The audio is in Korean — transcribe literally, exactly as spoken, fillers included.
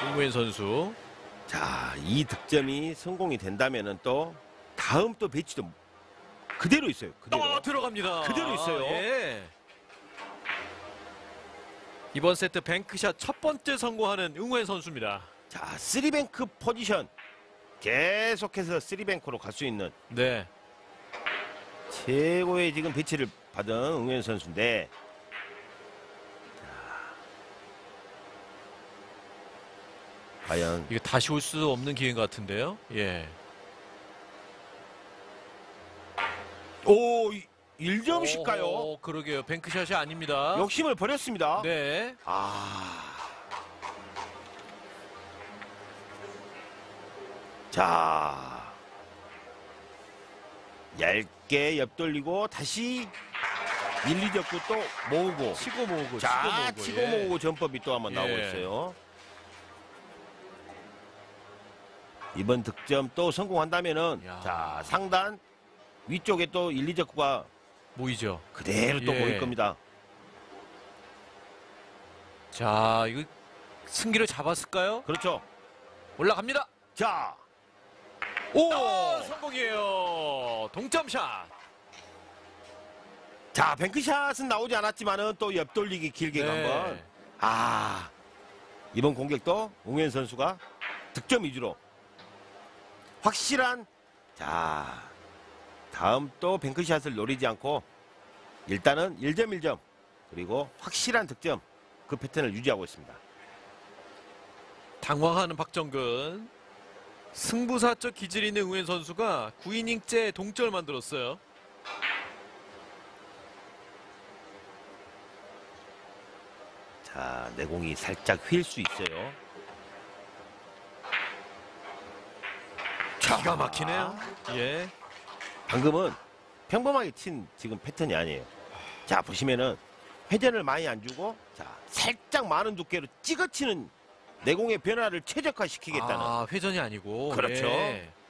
응우엔 선수. 자, 이 득점이 성공이 된다면은 또 다음 또 배치도 그대로 있어요. 그대로. 어, 들어갑니다. 그대로 있어요. 예. 이번 세트 뱅크샷 첫 번째 성공하는 응우엔 선수입니다. 자, 쓰리뱅크 포지션 계속해서 쓰리뱅크로 갈 수 있는 네. 최고의 지금 배치를 받은 응우엔 선수인데, 과연 이게 다시 올 수 없는 기회인 것 같은데요. 예. 오, 일 점씩가요? 오, 그러게요. 뱅크샷이 아닙니다. 욕심을 버렸습니다. 네. 아. 자. 얇게 옆돌리고 다시 일, 이 접고 또 모으고. 치고 모으고 자, 치고 모으고. 치고 예. 모으고 전법이 또 한번 예. 나오고 있어요. 이번 득점 또 성공한다면은 야. 자, 상단 위쪽에 또 일, 이 접구가 모이죠. 그대로 또 예. 보일 겁니다. 자, 이거 승기를 잡았을까요? 그렇죠. 올라갑니다. 자. 오, 성공이에요. 동점샷. 자, 뱅크샷은 나오지 않았지만은 또 옆돌리기 길게 네. 한번. 아, 이번 공격도 응우엔 선수가 득점 위주로 확실한. 자, 다음 또 뱅크샷을 노리지 않고 일단은 일 점 일 점 그리고 확실한 득점, 그 패턴을 유지하고 있습니다. 당황하는 박정근. 승부사적 기질이 있는 응우엔 선수가 구 이닝째 동점을 만들었어요. 자, 내공이 살짝 휠 수 있어요. 기가 막히네요. 예. 방금은 평범하게 친 지금 패턴이 아니에요. 자, 보시면은 회전을 많이 안 주고, 자, 살짝 많은 두께로 찍어치는 내공의 변화를 최적화시키겠다는. 아, 회전이 아니고. 그렇죠. 예.